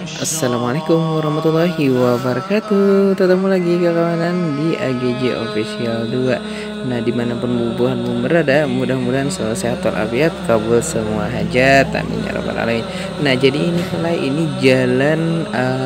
Assalamualaikum warahmatullahi wabarakatuh. Ketemu lagi kawanan di AGJ Official 2. Nah, dimanapun bubuhanmu berada, mudah-mudahan selalu sehat walafiat, kabul semua hajat, amin ya rabbal alamin. Nah, jadi ini jalan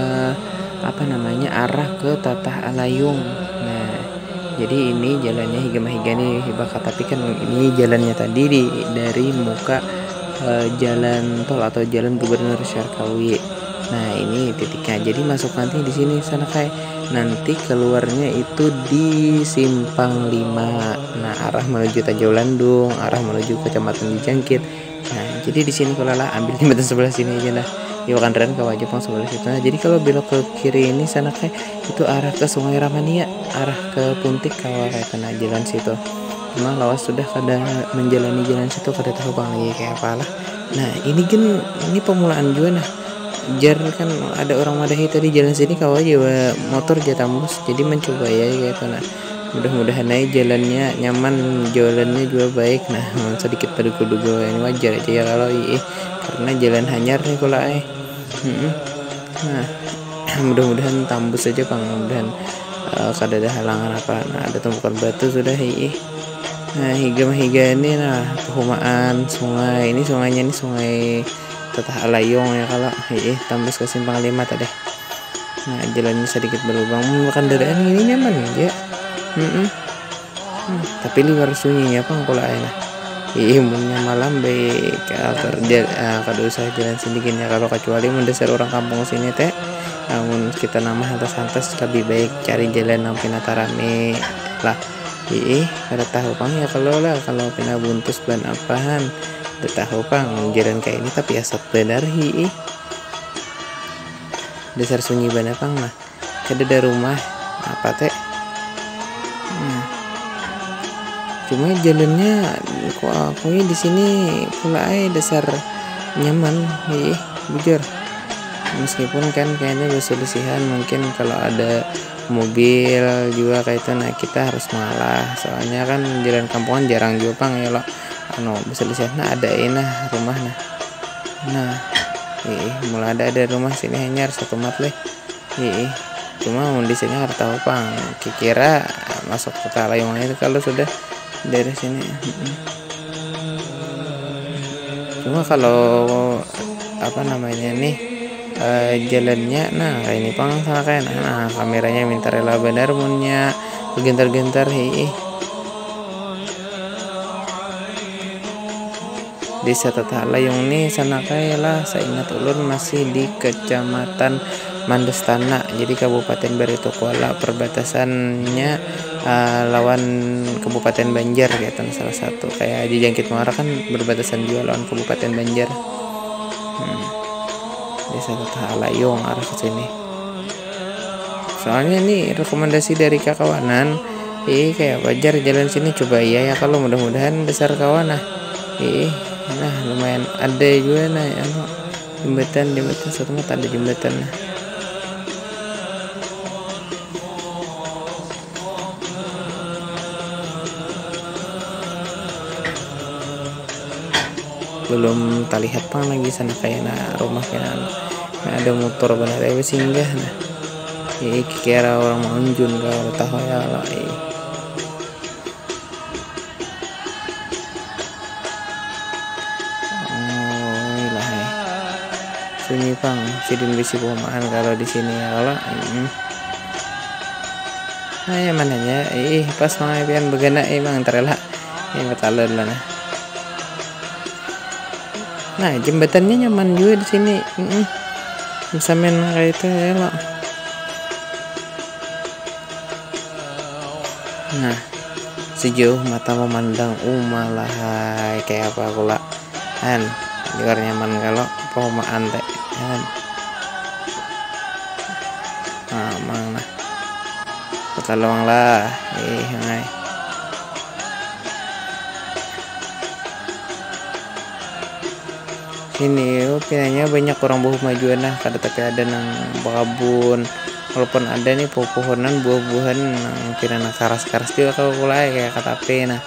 arah ke Tatah Alayung. Nah, jadi ini jalannya higa nih hibah, tapi kan ini jalannya tadi dari muka jalan tol atau jalan Gubernur Syarkawi. Nah, ini titiknya. Jadi masuk nanti di sini sana kayak nanti keluarnya itu di Simpang 5. Nah, arah menuju Tanjung Landung, arah menuju Kecamatan Dijangkit. Nah, jadi di sini kalau lah ambil jembatan sebelah sini aja lah. Di Wakandaran ke Wajipang sebelah situ. Nah, jadi kalau belok ke kiri ini sana kayak itu arah ke Sungai Ramania, arah ke Puntik kawa kayak kena jalan situ. Cuma lawas sudah kada menjalani jalan situ kada tahu bang lagi kayak apalah. Nah, ini pemulaan juga nah. Jar kan ada orang Madahi tadi jalan sini kau aja motor jatambus, jadi mencoba ya gitu. Nah, mudah-mudahan aja jalannya nyaman, jalannya juga baik. Nah, sedikit berduga ini wajar aja ya kalau karena jalan hanyar nih kalau Nah, mudah-mudahan tambus aja bang, mudah-mudahan kada ada halangan apa. Nah, ada tumpukan batu sudah Nah, higa ini nah perumahan sungai ini, sungainya ini sungai Tatah Alayung ya kalau tembus ke Simpang 5 tadi. Nah, jalannya sedikit berlubang, makan dadaan ini nyaman ya. Tapi luar sunyi ya bang kalau enak. Imunnya malam baik kerja kada usah jalan sedikit ya kalau, kecuali mendasar orang kampung sini teh. Namun kita nama hantas-hantas lebih baik cari jalan yang pinata rame lah. Kada tahu bang ya kalau pina buntus ban apahan. Udah tahu bang jalan kayak ini tapi asap benar dasar sunyi banget bang. Nah, kada ada rumah apa teh. Cuma jalannya kok aku di sini pula dasar nyaman bujur. Meskipun kan kayaknya berselisihan mungkin kalau ada mobil juga kayak itu. Nah, kita harus ngalah soalnya kan jalan kampungan jarang juga bang ya lo. Berselisihan nah ada rumah nah mulai ada rumah sini hanya satu mat leh. Cuma di sini harus tahu bang kira masuk kota Layung itu kalau sudah dari sini. Cuma kalau jalannya nah kayak ini bang sama kayak nah kameranya minta rela benar munnya gentar-gentar Desa Tatah Alayung nih sana kayak lah, saya ingat ulun masih di Kecamatan Mandestana, jadi Kabupaten Barito Kuala, perbatasannya lawan Kabupaten Banjar gitu. Salah satu kayak di Jangkit Muara kan berbatasan juga lawan Kabupaten Banjar. Desa Tatah Alayung arah ke sini. Soalnya nih rekomendasi dari kakawanan kayak wajar jalan sini coba ya kalau mudah-mudahan dasar kawan nah lumayan ada juga nah jembatan satu mata ada jembatan nah. Belum terlihat pang lagi sana kayak rumah kayak ada motor benar singgah nah kira orang mengunjun kalau tahu ya lah sunyi pang sidin bisi perumahan kalau di sini ya kalau nah ya mananya pas mga pian begana mang terela batalon lah nah jembatannya nyaman juga di sini bisa main kayak itu ya lo. Nah, sejauh mata memandang malah kayak apa pula kan luar nyaman kalau perumahan teh kan. Nah, mang ketolong lah ngai. Sini pinanya banyak orang buah majuan nah kada tapi ada nang bakabun. Walaupun ada nih pohonan buah-buahan pinana karas-karas juga kalau kulai kayak katape nah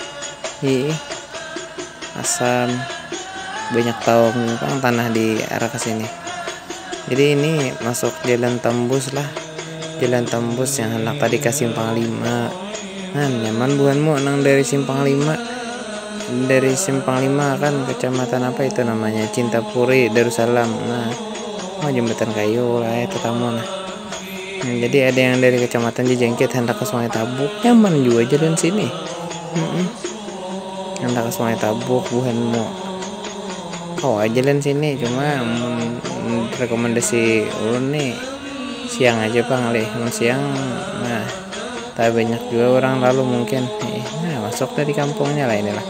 asam banyak tahu memang tanah di arah ke sini. Jadi ini masuk jalan tembus lah, jalan tembus yang hendak tadi ke Simpang 5. Nah, nyaman buanmu nang dari Simpang 5. Dari Simpang 5 kan kecamatan apa itu namanya? Cintapuri, Darussalam. Nah, jembatan kayu lah itu tamu nah. Jadi ada yang dari kecamatan Jejengkit hendak ke Sungai Tabuk, nyaman juga jalan sini. Hendak ke Sungai Tabuk buanmu. Kau aja jalan sini, cuma rekomendasi ulun nih siang aja Bang leh. Siang nah tak banyak juga orang lalu mungkin. Nah, masuk dari kampungnya lah inilah.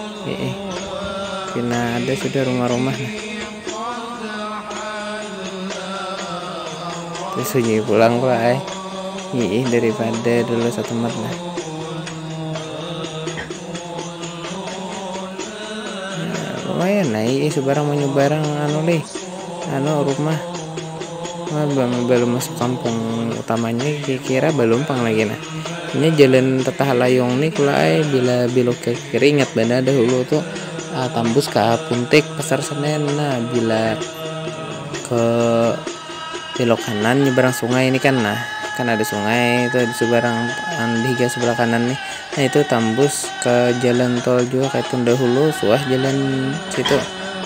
Karena ada sudah rumah-rumah nah. Terus sunyi pulang pula daripada dulu satu tempat lah. Lumayan nah sebarang menyebarang rumah belum masuk kampung utamanya, kira belum pang lagi nah. Ini jalan Tetah Layong nih kulai bila belok ke kiri, ingat banda dahulu tuh tembus ke Puntik Pasar Senen. Nah bila ke belok kanan nyeberang sungai ini kan, nah kan ada sungai itu di seberang di sebelah kanan nih. Nah itu tembus ke jalan tol juga kayak itu dahulu suah jalan situ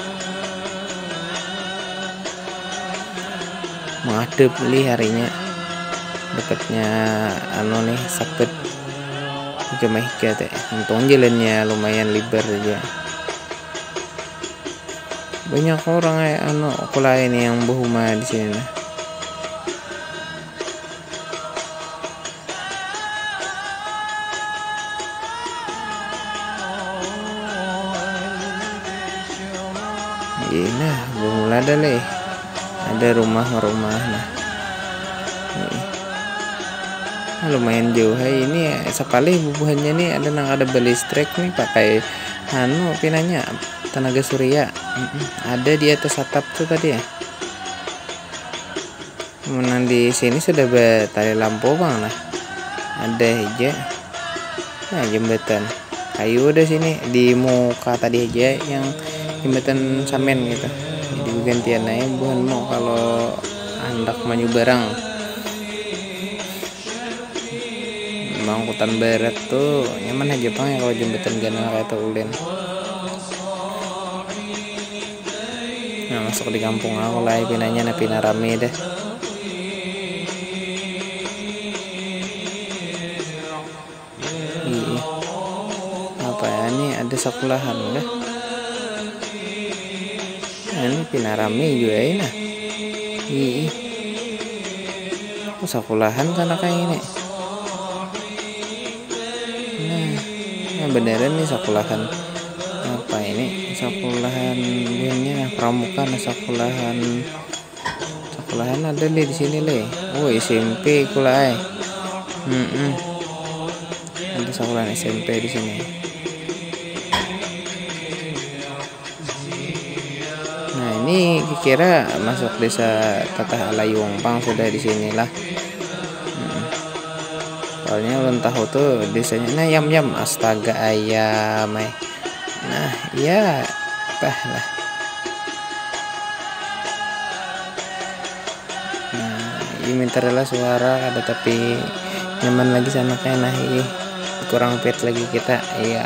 menghadap li harinya dapatnya nih sapet Jamaica teh. Untung jalannya lumayan lebar aja. Banyak orang pula ini yang berhuma di sini nah. Nah belum ada leh, ada rumah-rumah nah. Lumayan jauh ini sekali bubuhannya nih ada balistrik nih pakai pinanya tenaga surya. Ada di atas atap tuh tadi ya. Kemudian di sini sudah bertali lampu Bang lah. Ada aja. Nah jembatan kayu udah sini di muka tadi aja yang jembatan samen gitu. Jadi gantian aja bukan mau kalau hendak maju barang. Angkutan barat tuh nyaman aja Bang ya kalau jembatan ganal kayak ulen. Nah masuk di kampung aku lah pinanya pina rame deh. Apa ya ini ada sekolahan dah. Nah, ini pina rame juga ya nah. Sekolahan sana kayak ini. Nah beneran nih sekolahan apa ini, sekolahan buahnya pramuka nah, sekolahan ada di sini le. SMP kulai. Ada sekolahan SMP di sini. Nah ini kira masuk desa Tetah Layong Pang sudah di sinilah. Soalnya ulun tahu tuh desanya nah yam astaga ayam nah iya lah. Nah ini minta rela suara ada tapi nyaman lagi sana kayak nah kurang fit lagi kita iya.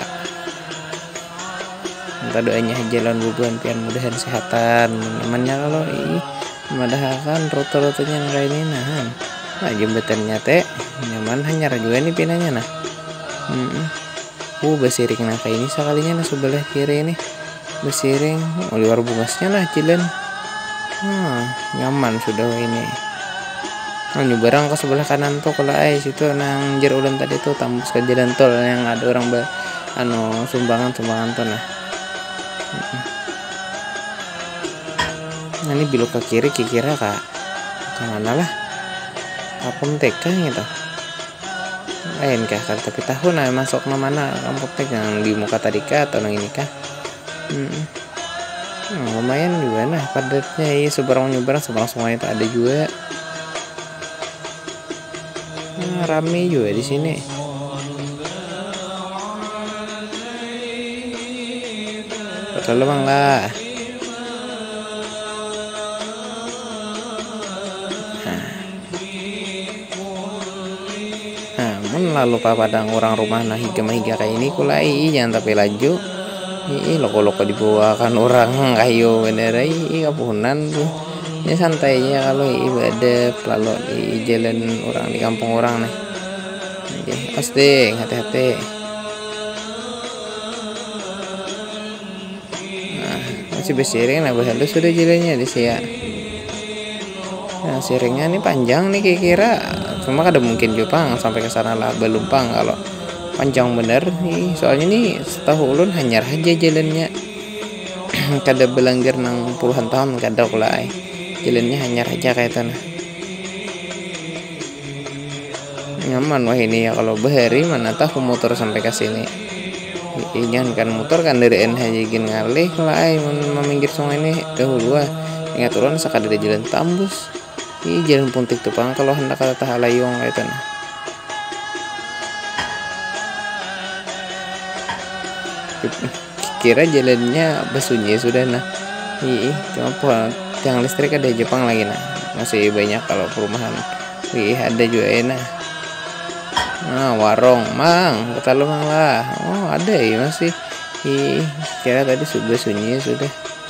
Minta doanya jalan bubuhan pian mudahan sehatan nyamannya kalau madahakan rute-rutenya kayak ini nah jembatannya teh nyaman hanya juga nih pinanya nah. Besiring nah kayak ini sekalinya nah sebelah kiri ini besiring luar bungasnya nah jalan. Nyaman sudah ini. Nyeberang ke sebelah kanan tuh kalau situ nang jer ulun tadi tuh tembus ke jalan tol yang ada orang sumbangan tuh nah. Nah ini belok ke kiri kira kak kemana lah kampung TK gitu lain kah tapi tahu nah masuk ke mana kampung TK yang di muka tadi kah atau yang ini kah. Lumayan juga nah padatnya seberang sungai itu ada juga. Rame juga di sini. Betul Bang lah. lalu padang orang rumah nah higa mahiga kayak ini kulai jangan tapi laju loko-loko dibawakan orang kayu bener kapunan tuh ini santainya kalau ibadah lalu di jalan orang di kampung orang nih pasti hati-hati. Nah masih bersiring nah halus sudah jalannya di sini. Nah siringnya ini panjang nih kira-kira cuma ada mungkin Jepang sampai ke sana lah belum pang kalau panjang bener nih soalnya nih setahu ulun hanyar aja jalannya kada belanggar nang puluhan tahun kada kulai jalannya hanyar aja kayak tanah nyaman wah ini ya kalau bahari mana tahu motor sampai ke sini jangan kan motor kan dari NH jigin ngalih kulai meminggir sungai ini dahulu ingat turun sekadar jalan tambus jalan puntik tuh pang kalau hendak kata tahalayong kayak tanah kira jalannya bersunyi sudah nah cuma tiang listrik ada Jepang lagi nah masih banyak kalau perumahan ada juga enak warung mang kata lu mang lah ada ya masih kira tadi sudah sunyi sudah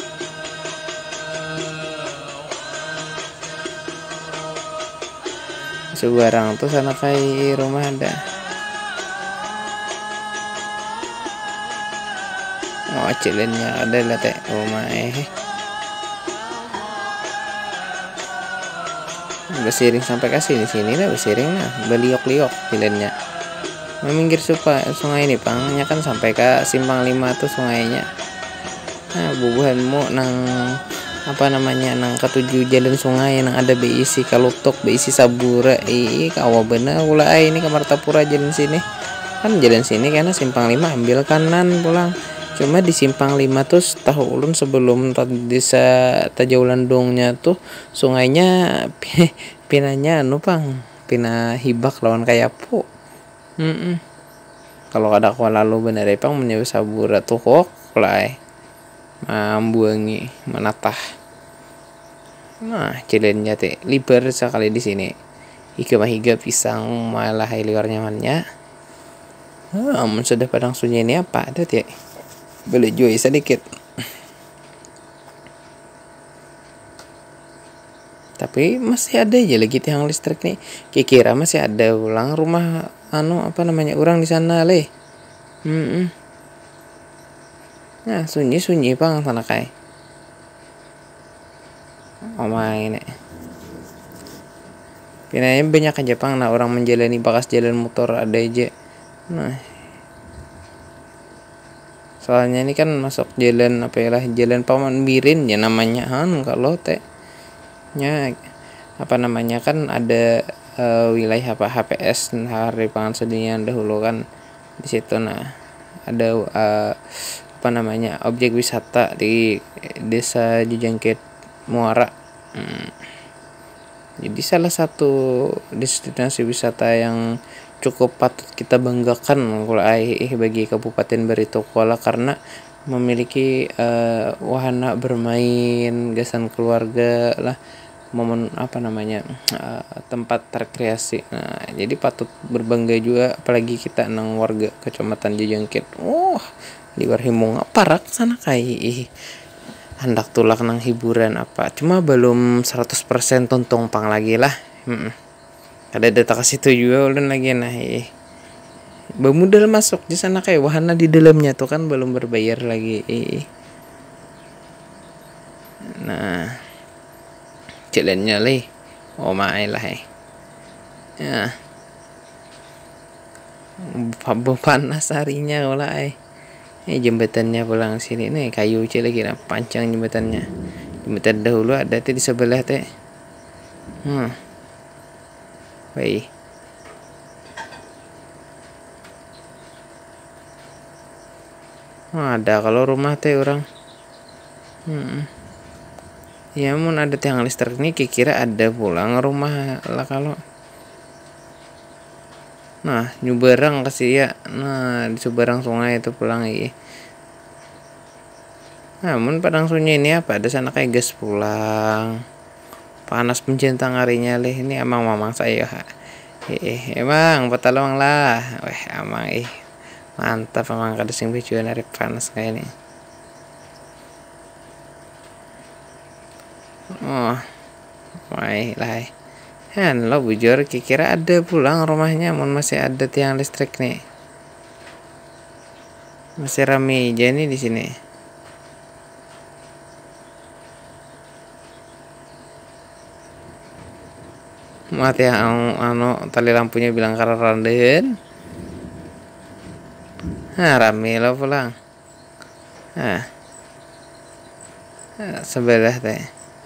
sebarang tuh sana kayak rumah ada jalannya ada lah teh rumah bersiring sampai ke sini lah bersiring lah beliok-liok jalannya meminggir sungai ini pangnya kan sampai ke simpang 5 tuh sungainya nah bubuhanmu nang apa namanya nang ketujuh jalan sungai nang ada BIC Kalutok BIC Sabura kawa bener pula ini ke Martapura jalan sini kan jalan sini karena simpang 5 ambil kanan pulang cuma di simpang 5 tuh tahu ulun sebelum desa Tajaulandongnya tuh sungainya pinanya pang pina hibak lawan kayak pu kalau ada kuala lalu bener pang menyewa Sabura tuh kok mulai mambuangi menatah nah jalannya teh liber sekali di sini higa pisang malah liar nyamannya sudah padang sunyi ini apa ada ya boleh jual sedikit tapi masih ada aja lagi tiang listrik nih kira masih ada ulang rumah apa namanya orang di sana leh nah sunyi pang tanah kai main pinanya banyak aja pang nah orang menjalani bakas jalan motor ada aja nah soalnya ini kan masuk jalan jalan Paman Birin ya namanya kalau nya apa namanya kan ada wilayah HPS Hari Pangan Sedian dahulu kan di situ nah ada apa namanya objek wisata di desa Jujangkit Muara jadi salah satu destinasi wisata yang cukup patut kita banggakan bagi Kabupaten Barito Kuala karena memiliki wahana bermain gasan keluarga lah momen apa namanya tempat rekreasi nah jadi patut berbangga juga apalagi kita nang warga Kecamatan Jujangkit di Warhimung parak sana kai hendak tulak nang hiburan apa cuma belum 100% tuntung pang lagi lah ada data ke situ juga ulun lagi nah bemudal masuk di sana kayak wahana di dalamnya tuh kan belum berbayar lagi nah jalannya leh main lah ya panas harinya mulai jembatannya pulang sini nih kayu lagi nah panjang jembatannya jembatan dahulu ada di sebelah teh baik ada kalau rumah teh orang ya mun ada tiang listrik nih kira ada pulang rumah lah kalau nah nyuberang kasih ya nah di seberang sungai itu pulang namun padang sunyi ini apa ada sana kayak gas pulang panas pencentang harinya leh ini emang mamang saya Emang petalong lah. Weh, emang mantap emang kada sing bijuan dari panas kayak ini. Oh, mai lah. Lo bujur kira ada pulang rumahnya, mun masih ada tiang listrik nih. Masih rame aja nih di sini. Mati yang tali lampunya bilang karanden. Rame lo pulang. Sebelah teh.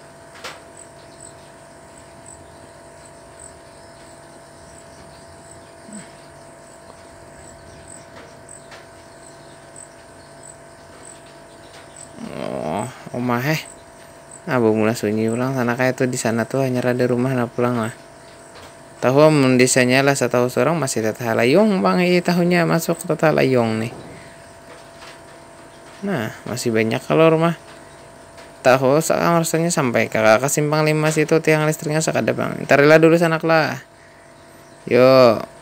Omah Abu mulai sunyi ulang sana kayak tuh di sana tuh hanya ada rumah nak pulang lah. Tahu mendesainnya lah setahu seorang masih teteh layong bang tahunya masuk teteh layong nih. Nah masih banyak kalau rumah tahu sekarang rasanya sampai ke simpang 5 situ tiang listriknya sekada bang. Tarilah dulu sanak lah. Yo.